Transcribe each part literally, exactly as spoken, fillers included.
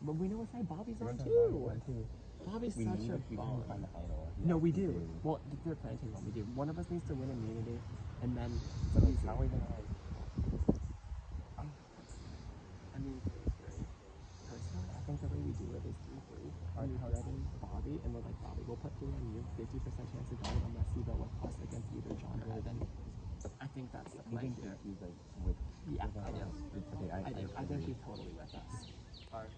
But we know what side Bobby's on too. Bobby's we such a ball. No, we do. do. Well, if they're planting one, we do. One of us needs to win immunity, and then so like, how are we gonna like? Um, I mean, personally, I think the way we do it is three three. Are you ready, Bobby? And we're like, Bobby, we'll put three on you. Fifty percent chance of going unless you go with us against either John or Evan. I think that's the play here. Like with, yeah, with I do. Okay, I, I, do. I, I think he's totally with us. Our,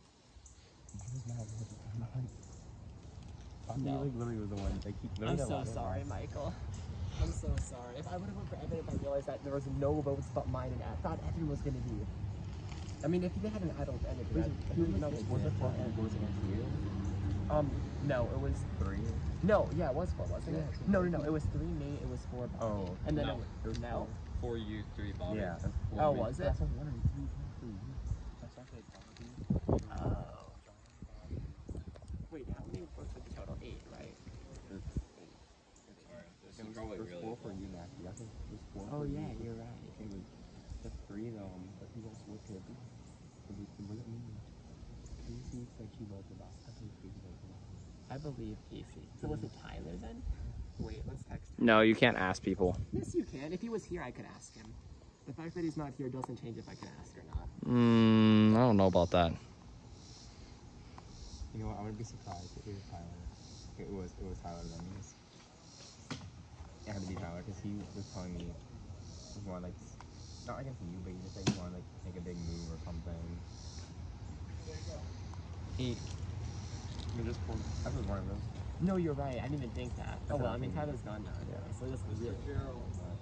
no. Like literally was the one. Like, he, I'm so sorry, Michael. I'm so sorry. If I would have voted for Evan, if I realized that there was no votes but mine, and I thought Evan was going to be. I mean, if they had an idol ended, was it four votes against you? Um, no, it was three. No, yeah, it was four, wasn't it? No, no, no, it was three me, it was four Bobby. Oh, and then no, it was no. Four you, three Bobby. Yeah. Oh, was it? That's one and three for you. That's actually Bobby. Oh. Wait, how many votes was the total? Eight, right? It's eight. It's Sorry, there's it was, probably there's really four low. for you, Matthew. I think there's four. Oh, for yeah, you. you're right. It was just three though, but he wants with it. It was, it wasn't me. Casey said she was about. I think Casey was about. I believe Casey. So was it Tyler then? Wait, let's text him. No, you can't ask people. Yes, you can. If he was here, I could ask him. The fact that he's not here doesn't change if I can ask or not. Mm, I don't know about that. You know what? I would be surprised if it was Tyler. It was it was Tyler then. It, was, it had to be Tyler because he was telling me he wanted like not against you, but he just like he wanted like make a big move or something. He. I mean, just for, I was one of those. No, you're right. I didn't even think that. That's oh well, I mean opinion. Tyler's gone now. Yeah. So it doesn't really.